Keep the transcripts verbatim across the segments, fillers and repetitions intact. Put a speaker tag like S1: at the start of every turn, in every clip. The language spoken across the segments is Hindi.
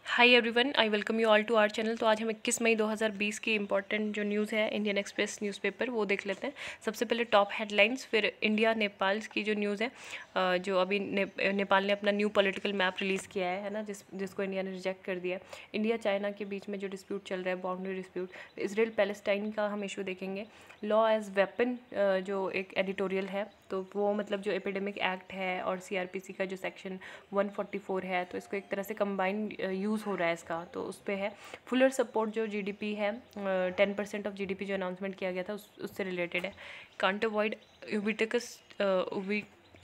S1: Hi everyone, I welcome you all to our channel. तो आज हम इक्कीस मई दो हज़ार बीस की इंपॉर्टेंट जो न्यूज़ है इंडियन एक्सप्रेस न्यूज़पेपर वो देख लेते हैं। सबसे पहले टॉप हेडलाइंस, फिर इंडिया नेपाल की जो न्यूज़ है, अ, जो अभी ने, नेपाल ने अपना न्यू पॉलिटिकल मैप रिलीज़ किया है है ना, जिस जिसको इंडिया ने रिजेक्ट कर दिया है। इंडिया चाइना के बीच में जो डिस्प्यूट चल रहा है, बाउंड्री डिस्प्यूट, इसराइल पैलेस्टाइन का हम इशू देखेंगे। लॉ एज वेपन जो एक एडिटोरियल है, तो वो मतलब जो एपिडेमिक एक्ट है और सीआरपीसी का जो सेक्शन एक सौ चौवालीस है, तो इसको एक तरह से कंबाइंड यूज़ हो रहा है इसका, तो उस पे है। फुलर सपोर्ट जो जीडीपी है, टेन परसेंट ऑफ जीडीपी जो अनाउंसमेंट किया गया था उस उससे रिलेटेड है। कांट अवॉइड यूबिटिकस उबी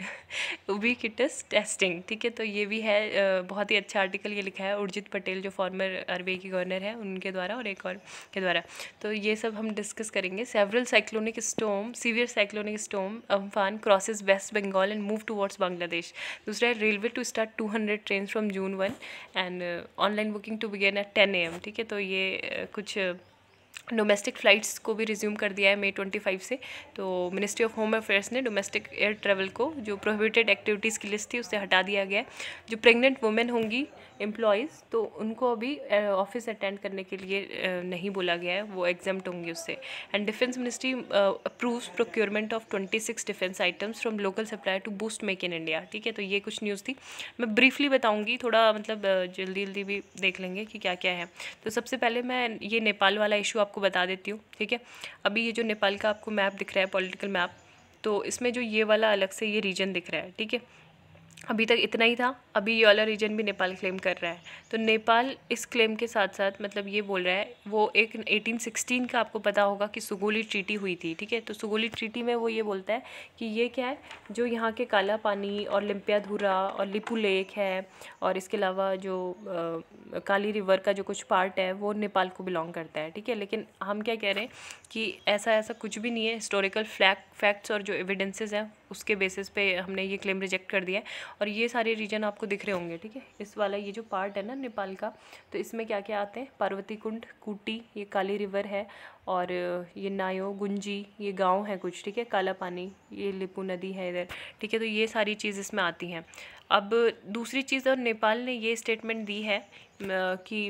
S1: उबिक्विटस टेस्टिंग, ठीक है, तो ये भी है। अ, बहुत ही अच्छा आर्टिकल ये लिखा है उर्जित पटेल जो फॉर्मर आरबीआई की गवर्नर है, उनके द्वारा और एक और के द्वारा। तो ये सब हम डिस्कस करेंगे। Several cyclonic storm severe cyclonic storm Amphan crosses West Bengal and move towards Bangladesh. दूसरा है railway to start two hundred train from June one and online booking to begin at ten A M, ठीक है, तो ये अ, कुछ डोमेस्टिक फ़्लाइट्स को भी रिज्यूम कर दिया है मई पच्चीस से। तो मिनिस्ट्री ऑफ होम अफेयर्स ने डोमेस्टिक एयर ट्रैवल को जो प्रोहिबिटेड एक्टिविटीज़ की लिस्ट थी उससे हटा दिया गया है। जो प्रेग्नेंट वुमेन होंगी एम्प्लॉयज़, तो उनको अभी ऑफिस अटेंड करने के लिए अ, नहीं बोला गया है, वो एग्जाम्प्ट होंगी उससे। And defence ministry approves procurement of twenty six defence items from local supplier to boost make in India, ठीक है, तो ये कुछ न्यूज़ थी। मैं ब्रीफली बताऊँगी, थोड़ा मतलब अ, जल्दी जल्दी भी देख लेंगे कि क्या क्या है। तो सबसे पहले मैं ये नेपाल वाला इशू आपको बता देती हूँ, ठीक है। अभी ये जो नेपाल का आपको मैप दिख रहा है, पॉलिटिकल मैप, तो इसमें जो ये वाला अलग से ये रीजन दिख रहा है, ठीक है। अभी तक इतना ही था, अभी ये वाला रीजन भी नेपाल क्लेम कर रहा है। तो नेपाल इस क्लेम के साथ साथ मतलब ये बोल रहा है, वो एक एटीन सिक्सटीन का आपको पता होगा कि सुगोली ट्रीटी हुई थी, ठीक है। तो सुगोली ट्रीटी में वो ये बोलता है कि ये क्या है, जो यहाँ के काला पानी और लिम्पियाधुरा और लिपू लेक है, और इसके अलावा जो आ, काली रिवर का जो कुछ पार्ट है वो नेपाल को बिलोंग करता है, ठीक है। लेकिन हम क्या कह रहे हैं कि ऐसा ऐसा कुछ भी नहीं है। हिस्टोरिकल फैक्ट फैक्ट्स और जो एविडेंसेस हैं उसके बेसिस पे हमने ये क्लेम रिजेक्ट कर दिया है। और ये सारे रीजन आपको दिख रहे होंगे, ठीक है। इस वाला ये जो पार्ट है ना नेपाल का, तो इसमें क्या क्या आते हैं, पार्वती कुंड, कूटी, ये काली रिवर है, और ये नायो गुंजी ये गांव है कुछ, ठीक है, काला पानी, ये लिपू नदी है इधर, ठीक है। तो ये सारी चीज़ इसमें आती हैं। अब दूसरी चीज़, और नेपाल ने ये स्टेटमेंट दी है कि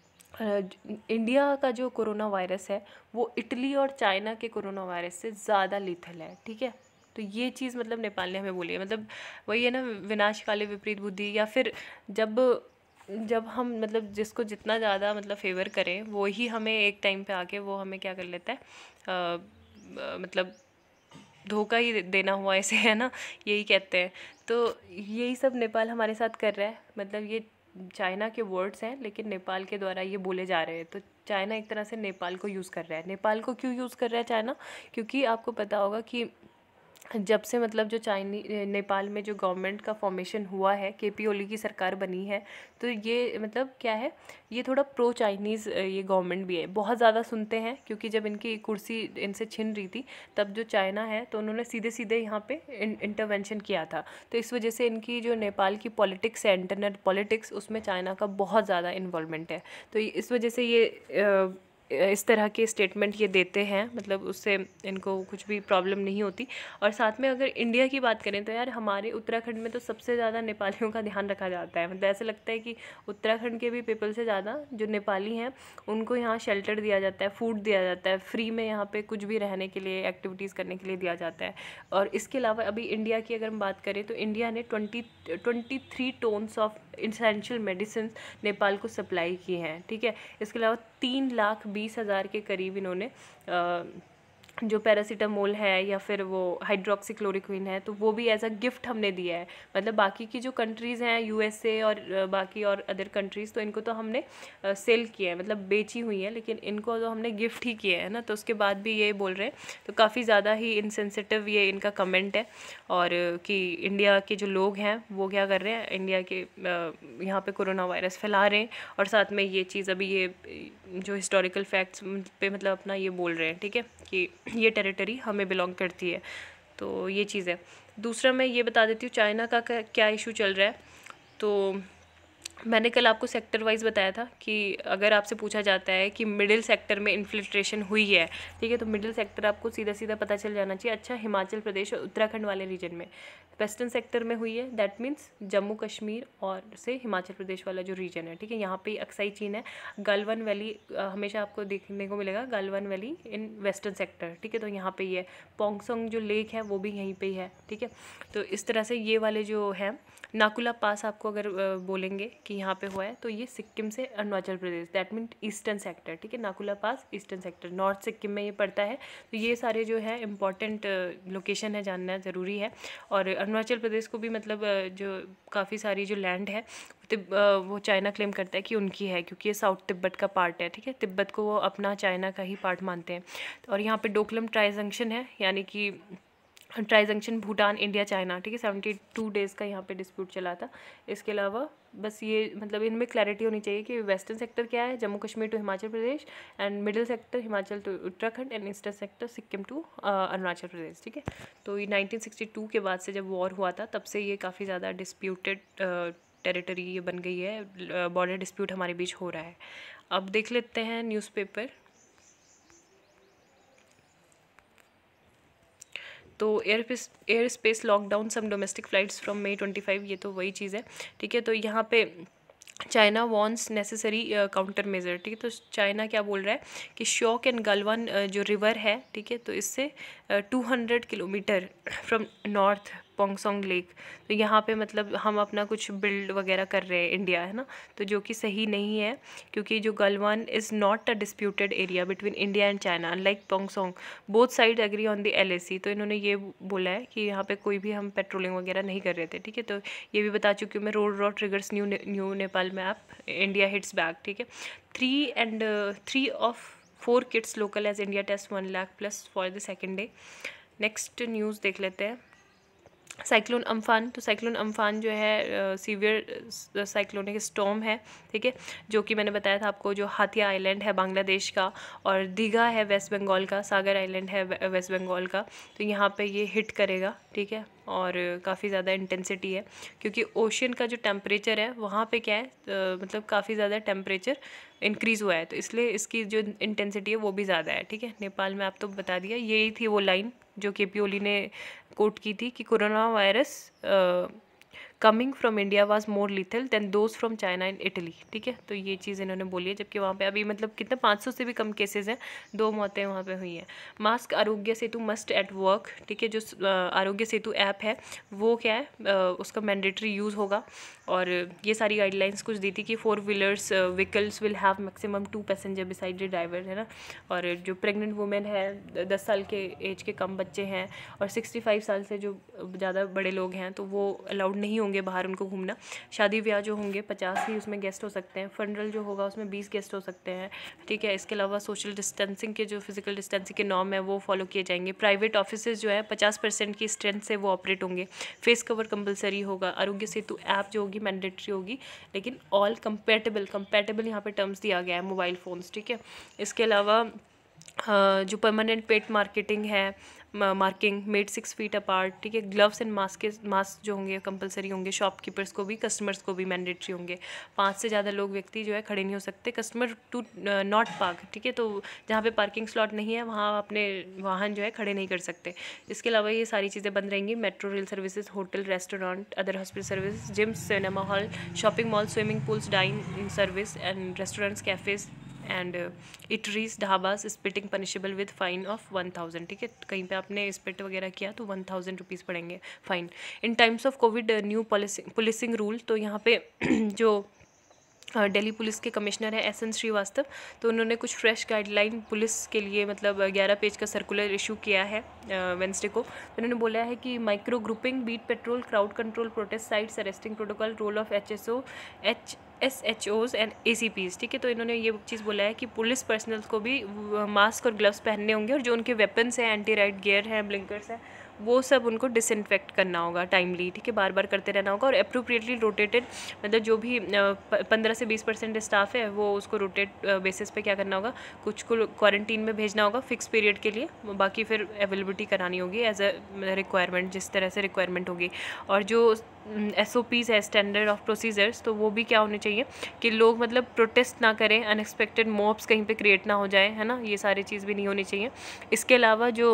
S1: इंडिया का जो कोरोना वायरस है वो इटली और चाइना के कोरोना वायरस से ज़्यादा लीथल है, ठीक है। तो ये चीज़ मतलब नेपाल ने हमें बोली है। मतलब वही है ना, विनाश काले विपरीत बुद्धि, या फिर जब जब हम मतलब जिसको जितना ज़्यादा मतलब फेवर करें वो ही हमें एक टाइम पे आके वो हमें क्या कर लेता है, आ, मतलब धोखा ही देना हुआ ऐसे, है ना, यही कहते हैं। तो यही सब नेपाल हमारे साथ कर रहा है। मतलब ये चाइना के वर्ड्स हैं लेकिन नेपाल के द्वारा ये बोले जा रहे हैं। तो चाइना एक तरह से नेपाल को यूज़ कर रहा है। नेपाल को क्यों यूज़ कर रहा है चाइना? क्योंकि आपको पता होगा कि जब से मतलब जो चाइनी नेपाल में जो गवर्नमेंट का फॉर्मेशन हुआ है, केपी ओली की सरकार बनी है, तो ये मतलब क्या है, ये थोड़ा प्रो चाइनीज़ ये गवर्नमेंट भी है। बहुत ज़्यादा सुनते हैं क्योंकि जब इनकी कुर्सी इनसे छिन रही थी तब जो चाइना है तो उन्होंने सीधे सीधे यहाँ पे इंटरवेंशन किया था। तो इस वजह से इनकी जो नेपाल की पॉलिटिक्स है, इंटरनल पॉलिटिक्स, उसमें चाइना का बहुत ज़्यादा इन्वॉल्वमेंट है। तो इस वजह से ये अ, इस तरह के स्टेटमेंट ये देते हैं, मतलब उससे इनको कुछ भी प्रॉब्लम नहीं होती। और साथ में अगर इंडिया की बात करें तो यार हमारे उत्तराखंड में तो सबसे ज़्यादा नेपालियों का ध्यान रखा जाता है। मतलब ऐसा लगता है कि उत्तराखंड के भी पीपल से ज़्यादा जो नेपाली हैं उनको यहाँ शेल्टर दिया जाता है, फूड दिया जाता है फ्री में, यहाँ पे कुछ भी रहने के लिए, एक्टिविटीज़ करने के लिए दिया जाता है। और इसके अलावा अभी इंडिया की अगर हम बात करें तो इंडिया ने twenty twenty three tonnes of essential medicine Nepal को सप्लाई की हैं, ठीक है। इसके अलावा तीन लाख बीस हज़ार के करीब इन्होंने जो पैरासीटामोल है या फिर वो हाइड्रोक्सीक्लोरोक्विन है, तो वो भी एज अ गिफ्ट हमने दिया है। मतलब बाकी की जो कंट्रीज़ हैं, यूएसए और बाकी और अदर कंट्रीज़, तो इनको तो हमने सेल किया है, मतलब बेची हुई है, लेकिन इनको तो हमने गिफ्ट ही किया है ना। तो उसके बाद भी ये बोल रहे हैं, तो काफ़ी ज़्यादा ही इनसेंसिटिव ये इनका कमेंट है। और कि इंडिया के जो लोग हैं वो क्या कर रहे हैं, इंडिया के यहाँ पे कोरोना वायरस फैला रहे हैं, और साथ में ये चीज़ अभी ये जो हिस्टोरिकल फैक्ट्स पे मतलब अपना ये बोल रहे हैं, ठीक है, कि ये टेरिटरी हमें बिलोंग करती है। तो ये चीज़ है। दूसरा मैं ये बता देती हूँ चाइना का क्या इशू चल रहा है। तो मैंने कल आपको सेक्टर वाइज बताया था कि अगर आपसे पूछा जाता है कि मिडिल सेक्टर में इन्फिल्ट्रेशन हुई है, ठीक है, तो मिडिल सेक्टर आपको सीधा सीधा पता चल जाना चाहिए। अच्छा, हिमाचल प्रदेश और उत्तराखंड वाले रीजन में। वेस्टर्न सेक्टर में हुई है, दैट मीन्स जम्मू कश्मीर और से हिमाचल प्रदेश वाला जो रीजन है, ठीक है, यहाँ पे अक्साई चीन है। गलवान वैली हमेशा आपको देखने को मिलेगा, Galwan valley in western sector, ठीक है, तो यहाँ पे ही है। पोंगसोंग जो लेक है वो भी यहीं पे ही है, ठीक है। तो इस तरह से ये वाले जो है, नाकुला पास आपको अगर बोलेंगे कि यहाँ पे हुआ है तो ये सिक्किम से Arunachal Pradesh, that mean eastern sector, ठीक है। Nakula pass eastern sector, north Sikkim में ये पड़ता है। तो ये सारे जो है इम्पॉर्टेंट लोकेशन है, जानना ज़रूरी है। और अरुणाचल प्रदेश को भी मतलब जो काफ़ी सारी जो लैंड है वो चाइना क्लेम करता है कि उनकी है, क्योंकि ये साउथ तिब्बत का पार्ट है, ठीक है। तिब्बत को वो अपना चाइना का ही पार्ट मानते हैं। और यहाँ पे डोकलम ट्राई जंक्शन है, यानी कि tri junction Bhutan India China, ठीक है। सेवेंटी टू डेज़ का यहाँ पे डिस्प्यूट चला था। इसके अलावा बस ये मतलब इनमें क्लैरिटी होनी चाहिए कि वेस्टर्न सेक्टर क्या है, Jammu Kashmir to Himachal Pradesh, and middle sector Himachal to Uttarakhand, and eastern sector Sikkim to Arunachal Pradesh, ठीक है। तो ये नाइनटीन सिक्सटी टू के बाद से जब वॉर हुआ था तब से ये काफ़ी ज़्यादा डिस्प्यूटेड टेरिटरी ये बन गई है, बॉर्डर डिस्प्यूट हमारे बीच हो रहा है। अब देख लेते हैं न्यूज़पेपर। तो air air space lockdown some domestic flights from May twenty five, ये तो वही चीज़ है, ठीक है। तो यहाँ पे China wants necessary counter measure, ठीक है। तो चाइना क्या बोल रहा है कि शॉक एंड गलवान जो रिवर है, ठीक है, तो इससे two hundred kilometre from north Pangong lake, तो यहाँ पे मतलब हम अपना कुछ बिल्ड वगैरह कर रहे हैं इंडिया, है ना, तो जो कि सही नहीं है, क्योंकि जो Galwan is not a disputed area between India and China, unlike Pangong both side agree on the L A C. तो इन्होंने ये बोला है कि यहाँ पे कोई भी हम पेट्रोलिंग वगैरह नहीं कर रहे थे, ठीक है। तो ये भी बता चुकी हूँ मैं। Road row triggers new new Nepal map, India hits back, ठीक है। Three and three of four kids local age India test one lakh plus for the second day. Next news देख लेते हैं। साइक्लोन अम्फान, तो साइक्लोन अम्फान जो है सीवियर साइक्लोनिक स्टॉर्म है, ठीक है, जो कि मैंने बताया था आपको, जो हाथिया आइलैंड है बांग्लादेश का, और दीघा है वेस्ट बंगाल का, सागर आइलैंड है वेस्ट बंगाल का। तो यहाँ पे ये हिट करेगा, ठीक है, और काफ़ी ज़्यादा इंटेंसिटी है, क्योंकि ओशन का जो टेम्परेचर है वहाँ पे क्या है, आ, मतलब काफ़ी ज़्यादा टेम्परेचर इंक्रीज़ हुआ है, तो इसलिए इसकी जो इंटेंसिटी है वो भी ज़्यादा है, ठीक है। नेपाल में आप तो बता दिया, यही थी वो लाइन जो के पी ओली ने कोट की थी कि corona virus coming from India was more lethal than those from China in Italy, ठीक है। तो ये चीज़ इन्होंने बोली है, जबकि वहाँ पे अभी मतलब कितने पाँच सौ से भी कम केसेस हैं, दो मौतें वहाँ पे हुई हैं। Mask Aarogya Setu must at work, ठीक है, जो आरोग्य सेतु ऐप है वो क्या है, उसका मैंडेटरी यूज़ होगा। और ये सारी गाइडलाइंस कुछ दी थी कि four wheelers vehicles will have maximum two passenger beside the driver, है ना। और जो प्रेग्नेंट वुमेन है, दस साल के एज के कम बच्चे हैं, और सिक्सटी फाइव साल से जो ज़्यादा बड़े लोग हैं, तो वो अलाउड नहीं होंगे बाहर उनको घूमना। शादी ब्याह जो होंगे पचास ही उसमें गेस्ट हो सकते हैं, फनरल जो होगा उसमें बीस गेस्ट हो सकते हैं, ठीक है। इसके अलावा सोशल डिस्टेंसिंग के जो फिजिकल डिस्टेंसिंग के नॉर्म है वो फॉलो किए जाएंगे। प्राइवेट ऑफिसेज जो है पचास परसेंट की स्ट्रेंथ से वो ऑपरेट होंगे। फेस कवर कंपलसरी होगा। आरोग्य सेतु ऐप जो होगी मैंडेटरी होगी, लेकिन ऑल कंपैटिबल कंपैटिबल यहाँ पे टर्म्स दिया गया है मोबाइल फ़ोन्स, ठीक है। इसके अलावा जो परमानेंट पेट मार्केटिंग है, marking made six feet apart, ठीक है। ग्लव्स एंड मास्क मास्क जो होंगे कंपलसरी होंगे। शॉपकीपर्स को भी, कस्टमर्स को भी मैंडेटरी होंगे। पाँच से ज़्यादा लोग व्यक्ति जो है खड़े नहीं हो सकते। कस्टमर टू नॉट पार्क, ठीक है, तो जहाँ पे पार्किंग स्लॉट नहीं है वहाँ अपने वाहन जो है खड़े नहीं कर सकते। इसके अलावा ये सारी चीज़ें बंद रहेंगी। Metro, rail services, hotel, restaurant, other hospital service, gym, cinema hall, shopping mall, swimming pools, dine service and restaurants, cafes and eateries, dhabas, spitting punishable with fine of one thousand, ठीक है। कहीं पे आपने स्पिट वगैरह किया तो वन थाउजेंड रुपीज़ पड़ेंगे fine. In times of covid new policing rule, तो यहाँ पे जो दिल्ली पुलिस के कमिश्नर है एस एन श्रीवास्तव, तो उन्होंने कुछ फ्रेश गाइडलाइन पुलिस के लिए मतलब ग्यारह पेज का सर्कुलर इशू किया है वेंसडे को। तो उन्होंने बोला है कि micro grouping, beat patrol, crowd control, protest sites, arresting protocol, role of H S O H S H O's and A C P's, ठीक है। तो इन्होंने ये चीज़ बोला है कि पुलिस पर्सनल को भी मास्क और ग्लव्स पहनने होंगे, और जो उनके वेपन्स हैं, एंटी राइट गियर हैं, ब्लिंकर्स हैं, वो सब उनको डिसइंफेक्ट करना होगा टाइमली, ठीक है, बार बार करते रहना होगा। और अप्रोप्रिएटली रोटेटेड, मतलब जो भी पंद्रह से बीस परसेंट स्टाफ है वो उसको रोटेट बेसिस पे क्या करना होगा, कुछ को क्वारंटीन में भेजना होगा फिक्स पीरियड के लिए, बाकी फिर अवेलेबिलिटी करानी होगी एज अ रिक्वायरमेंट, जिस तरह से रिक्वायरमेंट होगी। और जो एस ओ पीज़ है, स्टैंडर्ड ऑफ प्रोसीजर्स, तो वो भी क्या होने चाहिए कि लोग मतलब प्रोटेस्ट ना करें, अनएक्सपेक्टेड मॉब्स कहीं पे क्रिएट ना हो जाए, है ना, ये सारी चीज़ भी नहीं होनी चाहिए। इसके अलावा जो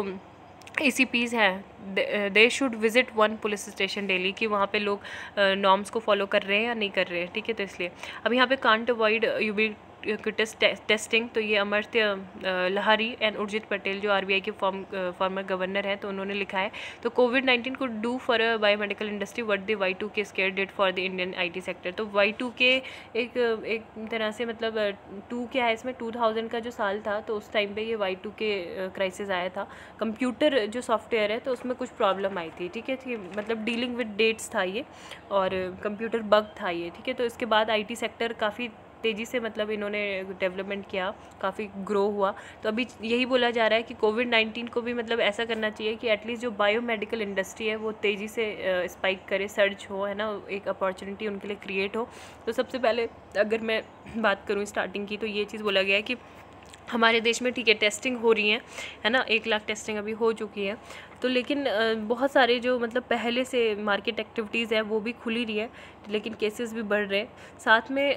S1: ए सी पीज़ हैं, they should visit one police station daily, कि वहाँ पे लोग नॉर्म्स को फॉलो कर रहे हैं या नहीं कर रहे हैं, ठीक है। तो इसलिए अब यहाँ पे can't avoid U B test testing, तो ये अमर्त्य लहारी एंड उर्जित पटेल जो आर बी आई के फॉर्म फॉर्मर गवर्नर हैं, तो उन्होंने लिखा है, तो कोविड नाइन्टीन को do for a biomedical industry what the Y two K scare did for the Indian I T sector. तो वाई टू के एक एक तरह से मतलब टू क्या है इसमें, टू थाउजेंड का जो साल था, तो उस टाइम पे ये वाई टू के क्राइसिस आया था। कंप्यूटर जो सॉफ्टवेयर है तो उसमें कुछ प्रॉब्लम आई थी, ठीक है, थी मतलब डीलिंग विद डेट्स था ये, और कंप्यूटर बग था ये, ठीक है। तो इसके बाद आई टी सेक्टर काफ़ी तेज़ी से मतलब इन्होंने डेवलपमेंट किया, काफ़ी ग्रो हुआ। तो अभी यही बोला जा रहा है कि कोविड नाइन्टीन को भी मतलब ऐसा करना चाहिए कि एटलीस्ट जो बायोमेडिकल इंडस्ट्री है वो तेज़ी से स्पाइक करे, सर्च हो, है ना, एक अपॉर्चुनिटी उनके लिए क्रिएट हो। तो सबसे पहले अगर मैं बात करूँ स्टार्टिंग की, तो ये चीज़ बोला गया है कि हमारे देश में ठीक है टेस्टिंग हो रही है, है ना, एक लाख टेस्टिंग अभी हो चुकी है, तो लेकिन बहुत सारे जो मतलब पहले से मार्केट एक्टिविटीज़ है वो भी खुली रही है, लेकिन केसेस भी बढ़ रहे हैं। साथ में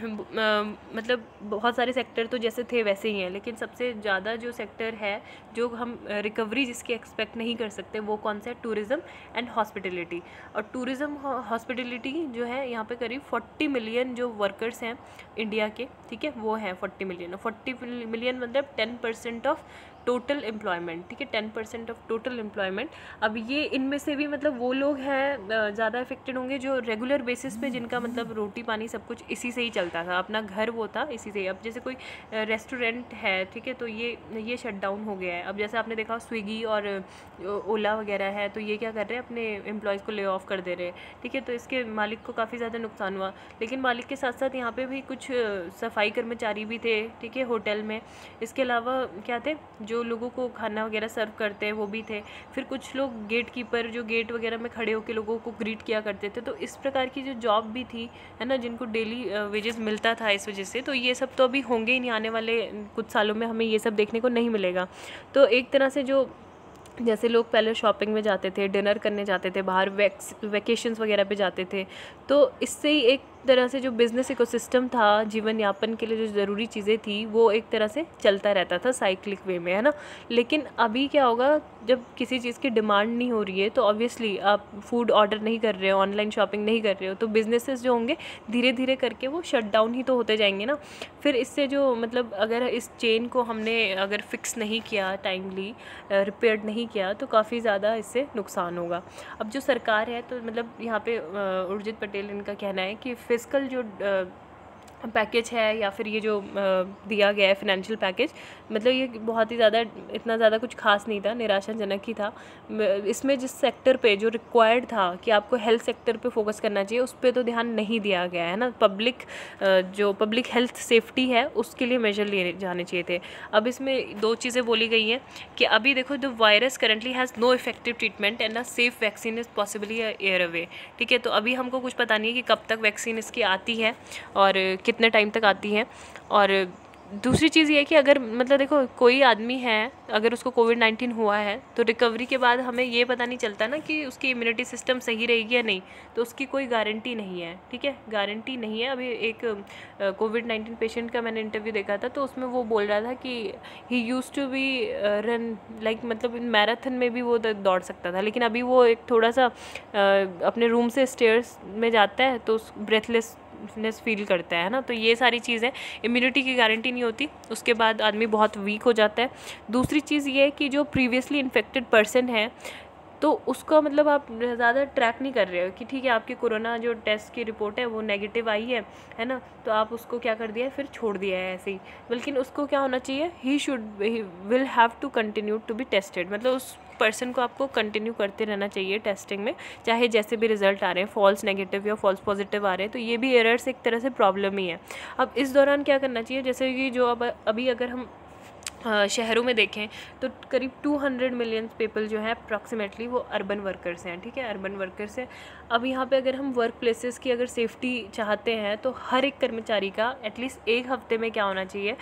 S1: आ, मतलब बहुत सारे सेक्टर तो जैसे थे वैसे ही हैं, लेकिन सबसे ज़्यादा जो सेक्टर है जो हम रिकवरी जिसकी एक्सपेक्ट नहीं कर सकते वो कौन सा है, टूरिज़्म एंड हॉस्पिटलिटी। और टूरिज़्म हॉस्पिटलिटी जो है यहाँ पे करीब फोर्टी मिलियन जो वर्कर्स हैं इंडिया के, ठीक है, वो हैं फोर्टी मिलियन। फोर्टी मिलियन मतलब ten percent of total employment, ठीक है, ten percent of total employment. अब ये इनमें से भी मतलब वो लोग हैं ज़्यादा इफेक्टेड होंगे जो रेगुलर बेसिस पे, जिनका मतलब रोटी पानी सब कुछ इसी से ही चलता था, अपना घर वो था इसी से ही। अब जैसे कोई रेस्टोरेंट है, ठीक है, तो ये ये शट डाउन हो गया है। अब जैसे आपने देखा स्विगी और ओला वगैरह है, तो ये क्या कर रहे हैं, अपने एम्प्लॉयज़ को ले ऑफ कर दे रहे हैं, ठीक है। तो इसके मालिक को काफ़ी ज़्यादा नुकसान हुआ, लेकिन मालिक के साथ साथ यहाँ पे भी कुछ सफाई कर्मचारी भी थे, ठीक है, होटल में। इसके अलावा क्या थे, जो लोगों को खाना वगैरह सर्व करते हैं वो भी थे। फिर कुछ लोग गेट कीपर जो गेट वगैरह में खड़े होकर लोगों को ग्रीट किया करते थे। तो इस प्रकार की जो जॉब भी थी, है ना, जिनको डेली वेजेस मिलता था इस वजह से, तो ये सब तो अभी होंगे ही नहीं, आने वाले कुछ सालों में हमें ये सब देखने को नहीं मिलेगा। तो एक तरह से जो जैसे लोग पहले शॉपिंग में जाते थे, डिनर करने जाते थे, बाहर वैक्स वेकेशंस वगैरह पे जाते थे, तो इससे ही एक तरह से जो बिज़नेस इकोसिस्टम था, जीवन यापन के लिए जो ज़रूरी चीज़ें थी, वो एक तरह से चलता रहता था साइक्लिक वे में, है ना। लेकिन अभी क्या होगा, जब किसी चीज़ की डिमांड नहीं हो रही है तो ऑब्वियसली आप फूड ऑर्डर नहीं कर रहे हो, ऑनलाइन शॉपिंग नहीं कर रहे हो, तो बिजनेसेस जो होंगे धीरे धीरे करके वो शट डाउन ही तो होते जाएंगे ना। फिर इससे जो मतलब अगर इस चेन को हमने अगर फिक्स नहीं किया, टाइमली रिपेयर नहीं किया, तो काफ़ी ज़्यादा इससे नुकसान होगा। अब जो सरकार है, तो मतलब यहाँ पे उर्जित पटेल इनका कहना है कि फिजिकल जो पैकेज है या फिर ये जो दिया गया है फाइनेंशियल पैकेज, मतलब ये बहुत ही ज़्यादा इतना ज़्यादा कुछ खास नहीं था, निराशाजनक ही था। इसमें जिस सेक्टर पे जो रिक्वायर्ड था कि आपको हेल्थ सेक्टर पे फोकस करना चाहिए, उस पर तो ध्यान नहीं दिया गया है ना। पब्लिक जो पब्लिक हेल्थ सेफ्टी है उसके लिए मेजर लिए जाने चाहिए थे। अब इसमें दो चीज़ें बोली गई हैं कि अभी देखो, the virus currently has no effective treatment and a safe vaccine is possibly year away, ठीक है। तो अभी हमको कुछ पता नहीं है कि कब तक वैक्सीन इसकी आती है और कितने टाइम तक आती है। और दूसरी चीज़ ये है कि अगर मतलब देखो कोई आदमी है, अगर उसको कोविड नाइन्टीन हुआ है, तो रिकवरी के बाद हमें ये पता नहीं चलता ना कि उसकी इम्यूनिटी सिस्टम सही रहेगी या नहीं, तो उसकी कोई गारंटी नहीं है, ठीक है, गारंटी नहीं है। अभी एक कोविड नाइन्टीन पेशेंट का मैंने इंटरव्यू देखा था, तो उसमें वो बोल रहा था कि he used to be run like मतलब मैराथन में भी वो दौड़ सकता था, लेकिन अभी वो एक थोड़ा सा uh, अपने रूम से स्टेयर्स में जाता है तो ब्रेथलेस नेस फील करता है ना। तो ये सारी चीज़ें, इम्यूनिटी की गारंटी नहीं होती, उसके बाद आदमी बहुत वीक हो जाता है। दूसरी चीज़ ये है कि जो प्रीवियसली इन्फेक्टेड पर्सन है, तो उसका मतलब आप ज़्यादा ट्रैक नहीं कर रहे हो कि ठीक है आपकी कोरोना जो टेस्ट की रिपोर्ट है वो नेगेटिव आई है है ना, तो आप उसको क्या कर दिया है, फिर छोड़ दिया है ऐसे ही। बल्कि उसको क्या होना चाहिए, he should will have to continue to be tested, मतलब उस पर्सन को आपको कंटिन्यू करते रहना चाहिए टेस्टिंग में, चाहे जैसे भी रिजल्ट आ रहे हैं, फॉल्स नेगेटिव या फॉल्स पॉजिटिव आ रहे हैं, तो ये भी एरर्स एक तरह से प्रॉब्लम ही है। अब इस दौरान क्या करना चाहिए, जैसे कि जो अब अभी अगर हम अ, शहरों में देखें तो करीब टू हंड्रेड मिलियन पीपल जो हैं अप्रॉक्सीमेटली वो अर्बन वर्कर्स हैं, ठीक है, अर्बन वर्कर्स हैं। अब यहाँ पे अगर हम वर्क प्लेसेस की अगर सेफ्टी चाहते हैं तो हर एक कर्मचारी का एटलीस्ट एक हफ्ते में क्या होना चाहिए,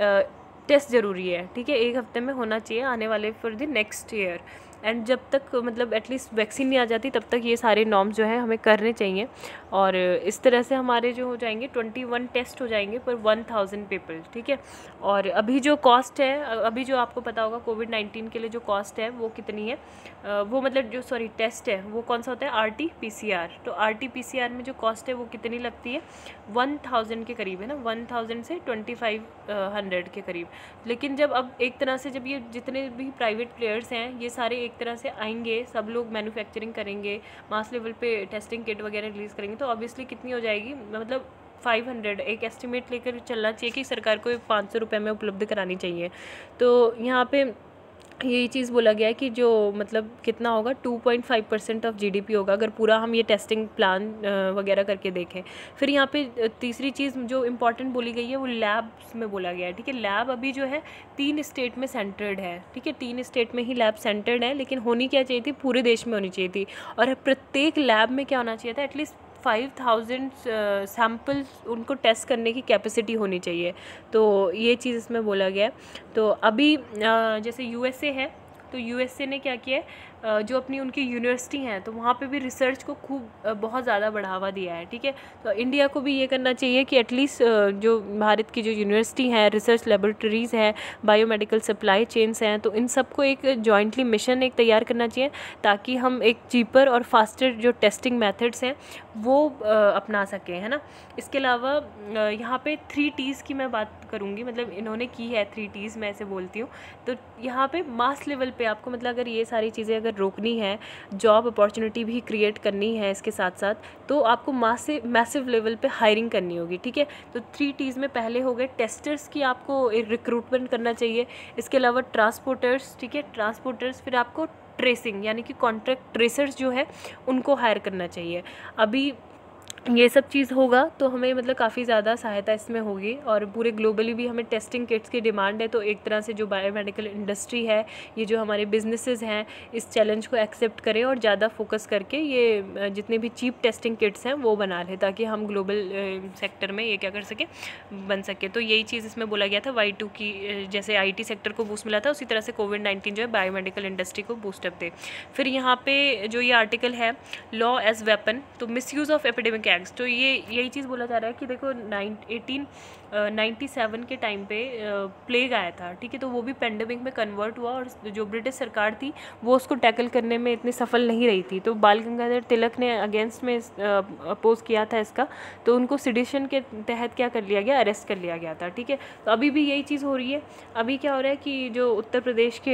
S1: टेस्ट ज़रूरी है, ठीक है, एक हफ्ते में होना चाहिए आने वाले for the next year. And जब तक मतलब एटलीस्ट वैक्सीन नहीं आ जाती तब तक ये सारे नॉर्म्स जो है हमें करने चाहिए। और इस तरह से हमारे जो हो जाएंगे ट्वेंटी वन टेस्ट हो जाएंगे पर वन थाउजेंड पीपल, ठीक है। और अभी जो कॉस्ट है, अभी जो आपको पता होगा कोविड नाइन्टीन के लिए जो कॉस्ट है वो कितनी है, वो मतलब जो सॉरी टेस्ट है वो कौन सा होता है, R T P C R. तो R T P C R में जो कॉस्ट है वो कितनी लगती है, वन थाउजेंड के करीब है ना, वन थाउजेंड से ट्वेंटी फाइव हंड्रेड के करीब। लेकिन जब अब एक तरह से जब ये जितने भी प्राइवेट प्लेयर्स हैं ये सारे एक तरह से आएंगे, सब लोग मैन्युफैक्चरिंग करेंगे, मास लेवल पे टेस्टिंग किट वगैरह रिलीज़ करेंगे, तो ऑब्वियसली कितनी हो जाएगी, मतलब फाइव हंड्रेड एक एस्टिमेट लेकर चलना चाहिए कि सरकार को पाँच सौ रुपये में उपलब्ध करानी चाहिए। तो यहाँ पे यही चीज़ बोला गया है कि जो मतलब कितना होगा, two point five percent of GDP होगा अगर पूरा हम ये टेस्टिंग प्लान वगैरह करके देखें। फिर यहाँ पे तीसरी चीज़ जो इम्पॉर्टेंट बोली गई है वो लैब्स में बोला गया है, ठीक है। लैब अभी जो है तीन स्टेट में सेंटर्ड है, ठीक है, तीन स्टेट में ही लैब सेंटर्ड है, लेकिन होनी क्या चाहिए थी, पूरे देश में होनी चाहिए थी। और प्रत्येक लैब में क्या होना चाहिए था, एटलीस्ट फाइव थाउजेंड सैम्पल्स उनको टेस्ट करने की कैपेसिटी होनी चाहिए। तो ये चीज़ इसमें बोला गया है। तो अभी जैसे यूएसए है तो यूएसए ने क्या किया है, जो अपनी उनकी यूनिवर्सिटी हैं तो वहाँ पे भी रिसर्च को खूब बहुत ज़्यादा बढ़ावा दिया है, ठीक है। तो इंडिया को भी ये करना चाहिए कि एटलीस्ट जो भारत की जो यूनिवर्सिटी हैं, रिसर्च लेबोरेटरीज़ हैं, बायोमेडिकल सप्लाई चेन्स हैं, तो इन सबको एक जॉइंटली मिशन एक तैयार करना चाहिए ताकि हम एक चीपर और फास्टर जो टेस्टिंग मेथड्स हैं वो अपना सकें, है ना। इसके अलावा यहाँ पे थ्री टीज़ की मैं बात करूँगी, मतलब इन्होंने की है थ्री टीज़, मैं ऐसे बोलती हूँ। तो यहाँ पे मास लेवल पे आपको मतलब अगर ये सारी चीज़ें अगर रोकनी है, जॉब अपॉर्चुनिटी भी क्रिएट करनी है इसके साथ साथ, तो आपको मास से मैसिव लेवल पे हायरिंग करनी होगी, ठीक है। तो थ्री टीज़ में पहले हो गए टेस्टर्स की, आपको एक रिक्रूटमेंट करना चाहिए। इसके अलावा ट्रांसपोर्टर्स, ठीक है, ट्रांसपोर्टर्स, फिर आपको ट्रेसिंग यानी कि कॉन्ट्रैक्ट ट्रेसर्स जो है उनको हायर करना चाहिए। अभी ये सब चीज़ होगा तो हमें मतलब काफ़ी ज़्यादा सहायता इसमें होगी। और पूरे ग्लोबली भी हमें टेस्टिंग किट्स की डिमांड है, तो एक तरह से जो बायोमेडिकल इंडस्ट्री है, ये जो हमारे बिजनेसेस हैं, इस चैलेंज को एक्सेप्ट करें और ज़्यादा फोकस करके ये जितने भी चीप टेस्टिंग किट्स हैं वो बना लें ताकि हम ग्लोबल सेक्टर में ये क्या कर सकें, बन सके। तो यही चीज़ इसमें बोला गया था, वाई टू की जैसे आई टी सेक्टर को बूस्ट मिला था उसी तरह से कोविड नाइन्टीन जो है बायोमेडिकल इंडस्ट्री को बूस्टअप दे। फिर यहाँ पे जो ये आर्टिकल है लॉ एज वेपन, तो misuse of epidemic acts, तो ये यही चीज़ बोला जा रहा है कि देखो नाइन एटीन नाइन्टी सेवन के टाइम पे प्लेग आया था, ठीक है, तो वो भी पेंडेमिक में कन्वर्ट हुआ और जो ब्रिटिश सरकार थी वो उसको टैकल करने में इतनी सफल नहीं रही थी। तो बाल गंगाधर तिलक ने अगेंस्ट में अपोज किया था इसका, तो उनको सिडिशन के तहत क्या कर लिया गया, अरेस्ट कर लिया गया था, ठीक है। तो अभी भी यही चीज़ हो रही है। अभी क्या हो रहा है कि जो उत्तर प्रदेश के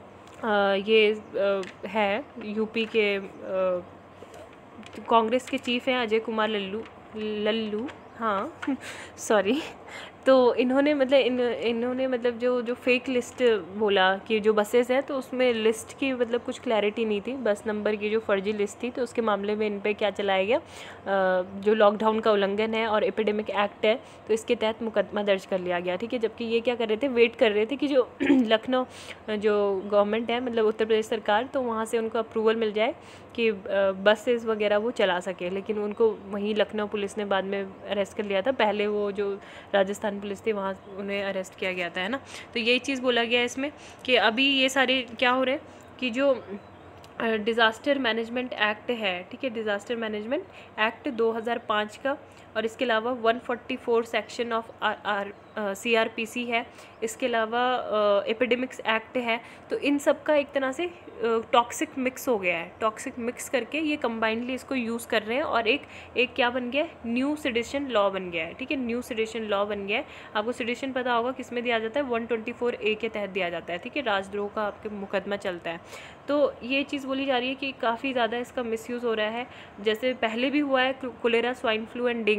S1: आ, ये आ, है यूपी के आ, कांग्रेस के चीफ हैं अजय कुमार लल्लू लल्लू हाँ सॉरी तो इन्होंने मतलब इन इन्होंने मतलब जो जो फेक लिस्ट बोला कि जो बसेस हैं तो उसमें लिस्ट की मतलब कुछ क्लैरिटी नहीं थी, बस नंबर की जो फर्जी लिस्ट थी, तो उसके मामले में इन पे क्या चलाया गया, जो लॉकडाउन का उल्लंघन है और एपिडेमिक एक्ट है तो इसके तहत मुकदमा दर्ज कर लिया गया, ठीक है। जबकि ये क्या कर रहे थे, वेट कर रहे थे कि जो लखनऊ जो गवर्नमेंट है मतलब उत्तर प्रदेश सरकार, तो वहाँ से उनको अप्रूवल मिल जाए कि बसेस वगैरह वो चला सके, लेकिन उनको वहीं लखनऊ पुलिस ने बाद में अरेस्ट कर लिया था। पहले वो जो राजस्थान पुलिस थी वहाँ उन्हें अरेस्ट किया गया था, है ना। तो यही चीज़ बोला गया है इसमें कि अभी ये सारे क्या हो रहे हैं कि जो डिज़ास्टर मैनेजमेंट एक्ट है, ठीक है, डिज़ास्टर मैनेजमेंट एक्ट दो हज़ार पाँच का, और इसके अलावा one forty four section of R R C R P C है, इसके अलावा एपिडेमिक्स एक्ट है। तो इन सब का एक तरह से टॉक्सिक मिक्स हो गया है, टॉक्सिक मिक्स करके ये कंबाइंडली इसको यूज़ कर रहे हैं और एक एक क्या बन गया है, न्यू सेडिशन लॉ बन गया है, ठीक है, न्यू सेडिशन लॉ बन गया है। आपको सेडिशन पता होगा किस में दिया जाता है, वन ट्वेंटी फोर ए के तहत दिया जाता है, ठीक है, राजद्रोह का आपके मुकदमा चलता है। तो ये चीज़ बोली जा रही है कि काफ़ी ज़्यादा इसका मिसयूज़ हो रहा है, जैसे पहले भी हुआ है cholera, swine flu and dengue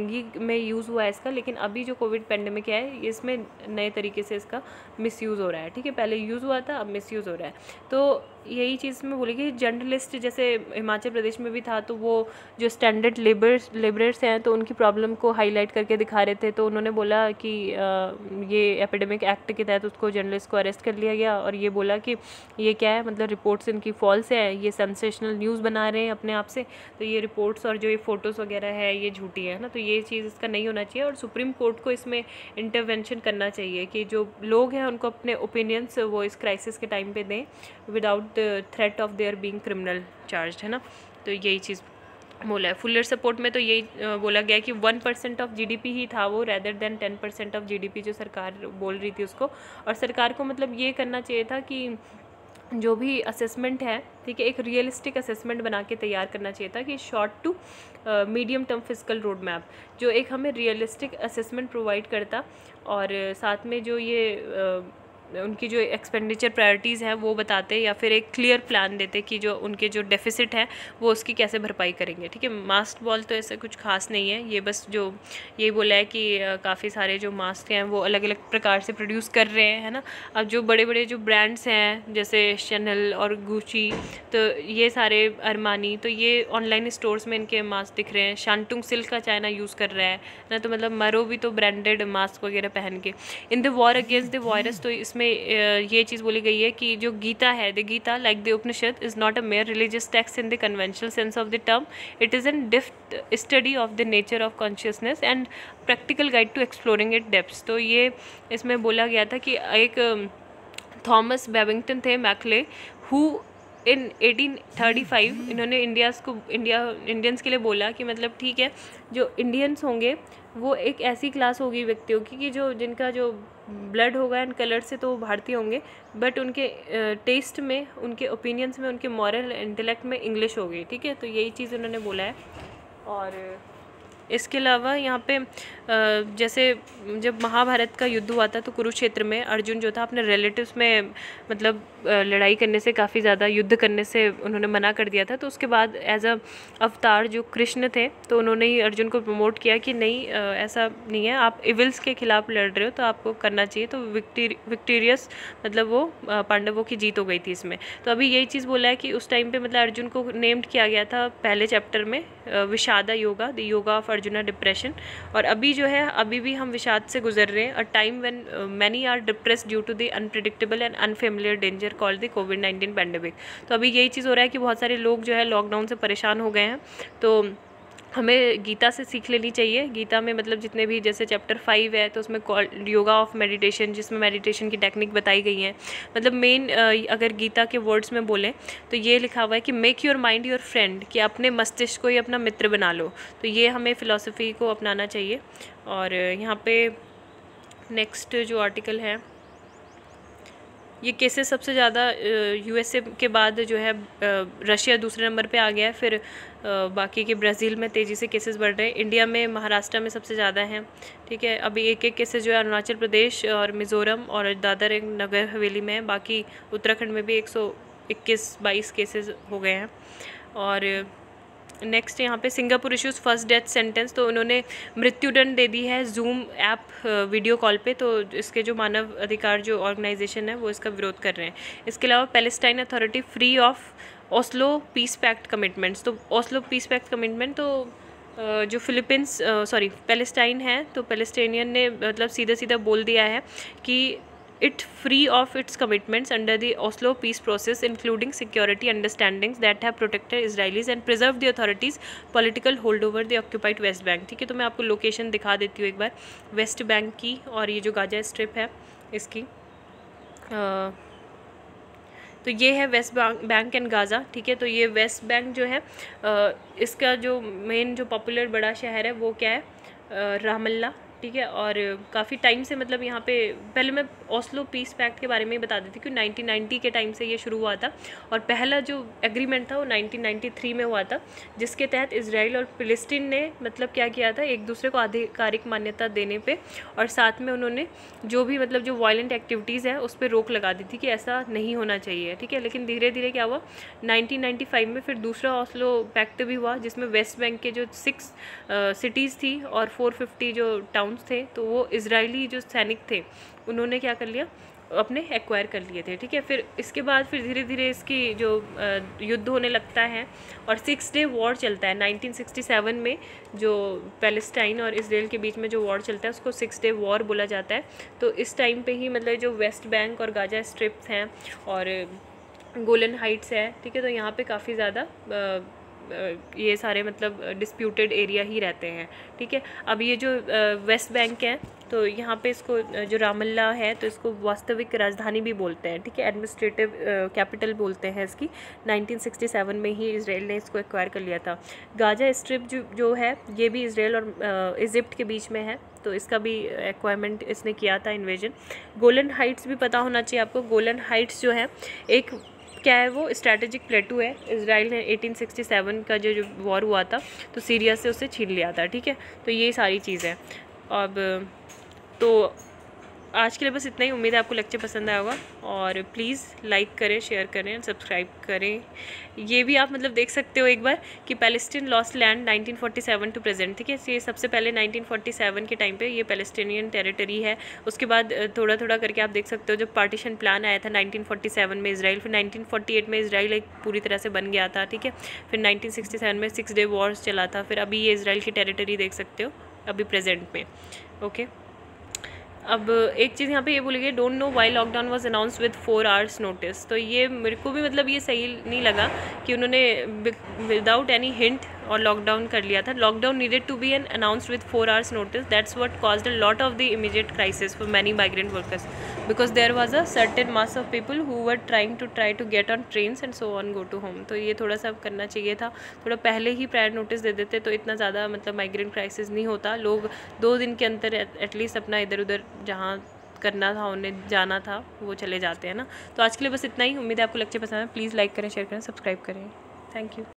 S1: जंगी में यूज़ हुआ है इसका, लेकिन अभी जो कोविड पेंडेमिक है इसमें नए तरीके से इसका मिसयूज़ हो रहा है। ठीक है, पहले यूज़ हुआ था, अब मिसयूज़ हो रहा है। तो यही चीज़ मैं बोली कि जर्नलिस्ट जैसे हिमाचल प्रदेश में भी था, तो वो जो स्टैंडर्ड लेबर्स लेबरर्स हैं तो उनकी प्रॉब्लम को हाईलाइट करके दिखा रहे थे। तो उन्होंने बोला कि आ, ये एपिडेमिक एक्ट के तहत उसको जर्नलिस्ट को अरेस्ट कर लिया गया, और ये बोला कि ये क्या है, मतलब रिपोर्ट्स इनकी फॉल्स है, ये सेंसेशनल न्यूज़ बना रहे हैं अपने आप से, तो ये रिपोर्ट्स और जो ये फ़ोटोज़ वगैरह है ये झूठी है ना। तो ये चीज़ इसका नहीं होना चाहिए, और सुप्रीम कोर्ट को इसमें इंटरवेंशन करना चाहिए कि जो लोग हैं उनको अपने ओपिनियंस वो इस क्राइसिस के टाइम पे दें without the threat of their being criminal charge, है ना। तो यही चीज़ बोला है। फुलर सपोर्ट में तो यही बोला गया कि वन परसेंट ऑफ जीडीपी ही था वो, rather than ten percent of GDP जो सरकार बोल रही थी उसको। और सरकार को मतलब ये करना चाहिए था कि जो भी असेसमेंट है, ठीक है, एक रियलिस्टिक असेसमेंट बना के तैयार करना चाहिए था कि short to medium term physical road map जो एक हमें रियलिस्टिक असेसमेंट प्रोवाइड करता, और साथ में जो ये uh, उनकी जो एक्सपेंडिचर प्रायोरिटीज़ हैं वो बताते, या फिर एक क्लियर प्लान देते कि जो उनके जो डेफिसिट है वो उसकी कैसे भरपाई करेंगे। ठीक है, मास्क बॉल तो ऐसा कुछ खास नहीं है, ये बस जो यही बोला है कि काफ़ी सारे जो मास्क हैं वो अलग अलग प्रकार से प्रोड्यूस कर रहे हैं, है ना। अब जो बड़े बड़े जो ब्रांड्स हैं जैसे शनल और गुची, तो ये सारे अरमानी, तो ये ऑनलाइन स्टोर्स में इनके मास्क दिख रहे हैं। शांटुंग सिल्क का चाइना यूज़ कर रहा है ना, तो मतलब मरो भी तो ब्रांडेड मास्क वगैरह पहन के in the war against the virus. तो इसमें ये चीज़ बोली गई है कि जो गीता है, the Gita like the Upanishad is not a mere religious text in the conventional sense of the term, it is an depth study of the nature of consciousness and practical guide to exploring it depths. तो ये इसमें बोला गया था कि एक थॉमस बेबिंगटन थे Macaulay, who in eighteen thirty five इन्होंने इंडियाज़ को इंडिया इंडियंस के लिए बोला कि मतलब ठीक है, जो इंडियंस होंगे वो एक ऐसी क्लास होगी व्यक्तियों की कि जो जिनका जो ब्लड होगा एंड कलर से तो वो भारतीय होंगे, बट उनके टेस्ट में, उनके ओपिनियंस में, उनके मॉरल इंटेलेक्ट में इंग्लिश होगी। ठीक है, तो यही चीज़ उन्होंने बोला है। और इसके अलावा यहाँ पे जैसे जब महाभारत का युद्ध हुआ था तो कुरुक्षेत्र में अर्जुन जो था अपने रिलेटिव्स में मतलब लड़ाई करने से, काफ़ी ज़्यादा युद्ध करने से उन्होंने मना कर दिया था। तो उसके बाद एज अ अवतार जो कृष्ण थे तो उन्होंने ही अर्जुन को प्रमोट किया कि नहीं, ऐसा नहीं है, आप इविल्स के खिलाफ लड़ रहे हो तो आपको करना चाहिए। तो विक्टोरियस मतलब वो पांडवों की जीत हो गई थी इसमें। तो अभी यही चीज़ बोला है कि उस टाइम पे मतलब अर्जुन को नेम्ड किया गया था पहले चैप्टर में Vishada yoga, the yoga of Arjuna depression. और अभी जो है, अभी भी हम विषाद से गुजर रहे हैं, a time when many are depressed due to the unpredictable and unfamiliar danger called the covid nineteen pandemic. तो अभी यही चीज़ हो रहा है कि बहुत सारे लोग जो है लॉकडाउन से परेशान हो गए हैं। तो हमें गीता से सीख लेनी चाहिए। गीता में मतलब जितने भी, जैसे चैप्टर फाइव है तो उसमें योगा ऑफ मेडिटेशन, जिसमें मेडिटेशन की टेक्निक बताई गई है। मतलब मेन अगर गीता के वर्ड्स में बोलें तो ये लिखा हुआ है कि make your mind your friend, कि अपने मस्तिष्क को ही अपना मित्र बना लो। तो ये हमें फ़िलॉसफी को अपनाना चाहिए। और यहाँ पे नेक्स्ट जो आर्टिकल है, ये केसेस सबसे ज़्यादा यूएसए के बाद जो है रशिया दूसरे नंबर पे आ गया है, फिर बाकी के ब्राज़ील में तेज़ी से केसेस बढ़ रहे हैं। इंडिया में महाराष्ट्र में सबसे ज़्यादा हैं। ठीक है, अभी एक एक केसेस जो है अरुणाचल प्रदेश और मिज़ोरम और दादर नगर हवेली में है। बाकी उत्तराखंड में भी एक सौ इक्कीस बाईस केसेस हो गए हैं। और नेक्स्ट यहाँ पे Singapore issues first death sentence, तो उन्होंने मृत्युदंड दे दी है जूम ऐप वीडियो कॉल पे। तो इसके जो मानव अधिकार जो ऑर्गेनाइजेशन है वो इसका विरोध कर रहे हैं। इसके अलावा Palestine authority free of Oslo peace pact commitments. तो ओस्लो पीस पैक्ट कमिटमेंट तो जो फिलीपींस सॉरी पैलेस्टाइन है, तो पैलेस्टाइनियन ने मतलब सीधा सीधा बोल दिया है कि it free of its commitments under the Oslo peace process, including security understandings that have protected Israelis and preserved the authorities' political hold over the occupied West Bank। ठीक है, तो मैं आपको लोकेशन दिखा देती हूँ एक बार वेस्ट बैंक की, और ये जो गाजा स्ट्रिप है इसकी। आ, तो ये है वेस्ट बैंक एंड गाज़ा। ठीक है, तो ये वेस्ट बैंक जो है आ, इसका जो मेन जो पॉपुलर बड़ा शहर है वो क्या है, रामल्ला। ठीक है। और काफ़ी टाइम से मतलब यहाँ पे पहले मैं ओस्लो पीस पैक्ट के बारे में ही बता देती कि नाइनटीन नाइंटी के टाइम से ये शुरू हुआ था और पहला जो एग्रीमेंट था वो नाइनटीन नाइंटी थ्री में हुआ था, जिसके तहत इजराइल और फिलिस्तीन ने मतलब क्या किया था, एक दूसरे को आधिकारिक मान्यता देने पे और साथ में उन्होंने जो भी मतलब जो वायलेंट एक्टिविटीज़ है उस पर रोक लगा दी थी कि ऐसा नहीं होना चाहिए, ठीक है। लेकिन धीरे धीरे क्या हुआ, नाइनटीन नाइंटी फाइव में फिर दूसरा ओस्लो पैक्ट भी हुआ, जिसमें वेस्ट बैंक के जो सिक्स सिटीज़ थी और फोर फिफ्टी जो टाउन्स थे, तो वो इजरायली जो सैनिक थे उन्होंने क्या कर लिया, अपने एक्वायर कर लिए थे, ठीक है। फिर इसके बाद फिर धीरे धीरे इसकी जो युद्ध होने लगता है और सिक्स डे वॉर चलता है नाइनटीन सिक्सटी सेवन में, जो पैलेस्टाइन और इसराइल के बीच में जो वॉर चलता है उसको सिक्स डे वॉर बोला जाता है। तो इस टाइम पे ही मतलब जो वेस्ट बैंक और गाजा स्ट्रिप्स हैं और गोलन हाइट्स है, ठीक है, तो यहाँ पे काफ़ी ज़्यादा ये सारे मतलब डिस्प्यूटेड एरिया ही रहते हैं, ठीक है। अब ये जो वेस्ट बैंक है तो यहाँ पे इसको जो रामल्ला है तो इसको वास्तविक राजधानी भी बोलते हैं, ठीक है, एडमिनिस्ट्रेटिव कैपिटल बोलते हैं इसकी। नाइनटीन सिक्सटी सेवन में ही इसराइल ने इसको एक्वायर कर लिया था। गाजा स्ट्रिप जो जो है ये भी इसराइल और इजिप्ट के बीच में है, तो इसका भी एक्वायरमेंट इसने किया था, इन्वेजन। गोलन हाइट्स भी पता होना चाहिए आपको। गोलन हाइट्स जो है एक क्या है, वो स्ट्रैटेजिक प्लेटू है। इसराइल ने एटीन सिक्सटी सेवन का जो जो वॉर हुआ था तो सीरिया से उसे छीन लिया था, ठीक है। तो ये सारी चीज़ें। अब तो आज के लिए बस इतना ही। उम्मीद है आपको लेक्चर पसंद आया होगा और प्लीज़ लाइक करें, शेयर करें, सब्सक्राइब करें। ये भी आप मतलब देख सकते हो एक बार कि Palestine lost land nineteen forty seven to present, ठीक है। ये सबसे पहले नाइनटीन फोर्टी सेवन के टाइम पे ये पैलेस्टीनियन टेरिटरी है। उसके बाद थोड़ा थोड़ा करके आप देख सकते हो जब पार्टीशन प्लान आया था नाइनटीन फोर्टी सेवन में इसराइल, फिर नाइनटीन फोर्टी एट में इसराइल एक पूरी तरह से बन गया था, ठीक है। फिर नाइनटीन सिक्सटी सेवन में सिक्स डे वॉर्स चला था, फिर अभी ये इसराइल की टेरिटरी देख सकते हो अभी प्रेजेंट में, ओके। अब एक चीज़ यहाँ पे ये बोली गई, don't know why lockdown was announce with four hours notice. तो ये मेरे को भी मतलब ये सही नहीं लगा कि उन्होंने विदाउट एनी हिंट और लॉकडाउन कर लिया था। Lockdown needed to be an announced with four hours notice, that's what caused a lot of the immediate crisis for many migrant workers because there was a certain mass of people who were trying to try to get on trains and so on go to home. तो ये थोड़ा सा करना चाहिए था, थोड़ा पहले ही प्रायर नोटिस दे देते तो इतना ज़्यादा मतलब माइग्रेंट क्राइसिस नहीं होता। लोग दो दिन के अंदर एटलीस्ट अपना इधर उधर जहाँ करना था उन्हें जाना था वो चले जाते हैं ना। तो आज के लिए बस इतना ही। उम्मीद है आपको लेक्चर पसंद है। प्लीज़ लाइक करें, शेयर करें, सब्सक्राइब करें। Thank you.